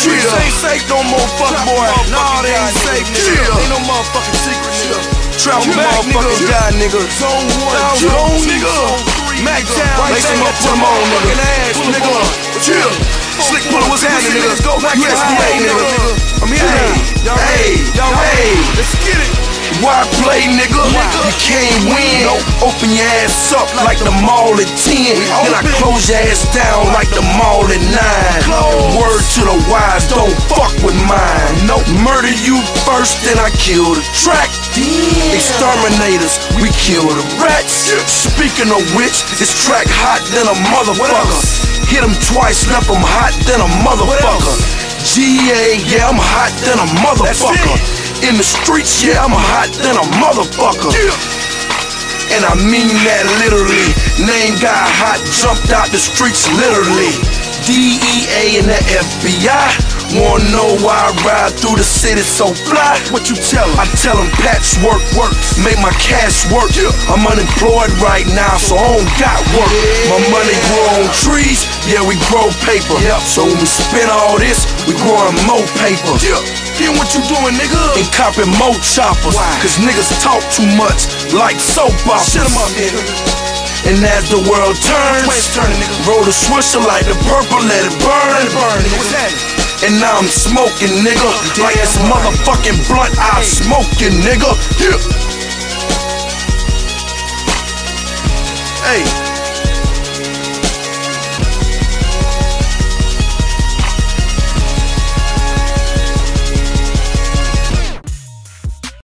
streets ain't safe no more, fuck boy. Nah, they ain't safe, nigga. Ain't no motherfucking secret, nigga. Travel motherfucking guy, nigga. Zone 1, Zone, nigga. Mac Town, lace them up, put them on, nigga. Nigga, chill. Slick Puller, what's happening, nigga? Let's go back to USDA, nigga. I'm here. Hey, let's get it. Why play, nigga? You can't win. Open your ass up like the mall at 10. Then I close your ass down like the mall at 9. Word to the wise, don't fuck with mine. No, murder you first, then I kill the track. Exterminators, we kill the rats. Speaking of which, this track hot than a motherfucker. Hit him twice, left him hot than a motherfucker. GA, yeah, I'm hot than a motherfucker. In the streets, yeah, I'm hot than a motherfucker. And I mean that literally. Name guy hot, jumped out the streets literally. DEA and the FBI wanna know why I ride through the city so fly? What you tell them? I tell them patchwork works, make my cash work. I'm unemployed right now, so I don't got work. My money grow on trees, yeah, we grow paper. So when we spend all this, we growing more paper. Then what you doing, nigga? And copping more choppers. Cause niggas talk too much, like soap operas. Shut 'em up, nigga. And as the world turns, roll the swisher like the purple, let it burn. What's happening? And now I'm smoking, nigga, like this motherfucking blunt I'm smoking, nigga. Hey.